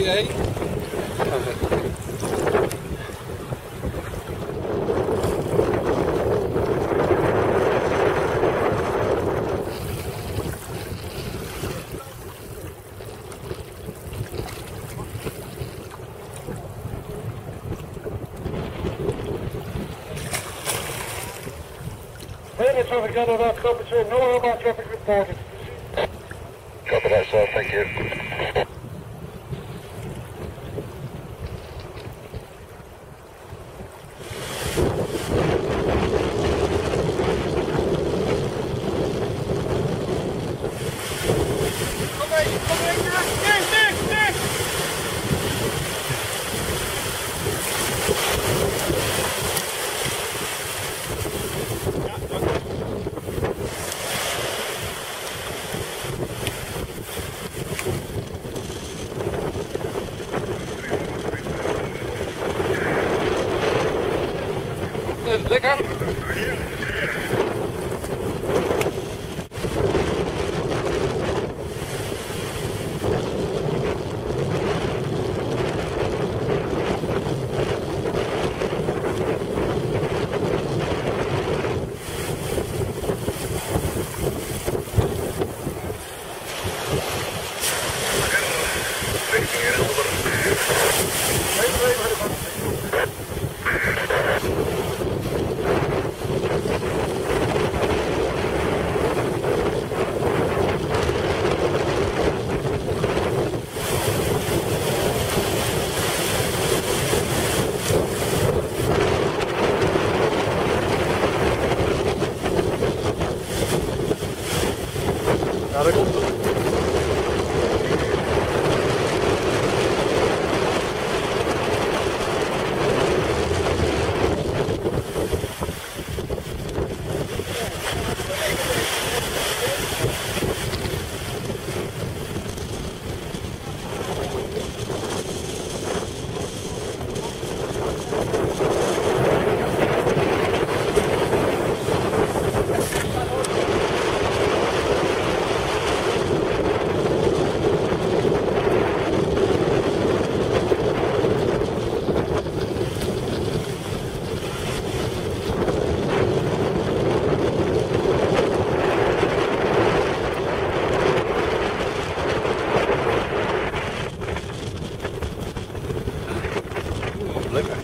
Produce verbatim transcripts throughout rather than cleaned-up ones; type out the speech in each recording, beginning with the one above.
heen. Traffic on that, stop between no robot traffic reported. Copy that, sir. Thank you. Kom mee, kom mee, dicht, dicht, dicht! Lekker. Ja, daar komt het. Lekker.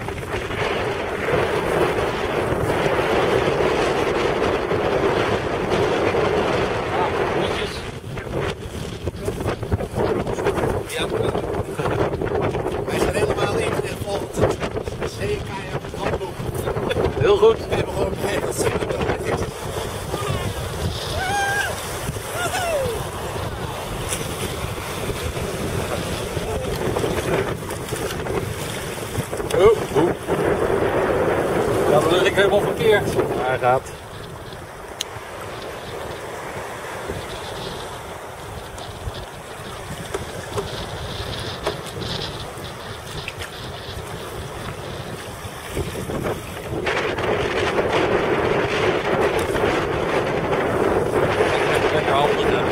Ja, wij zijn helemaal in volgend C K handboek. Heel goed. We hebben gewoon geregeld. Oh, oeh. Ja, dan lig ik helemaal verkeerd. Hij gaat. Lekker handen.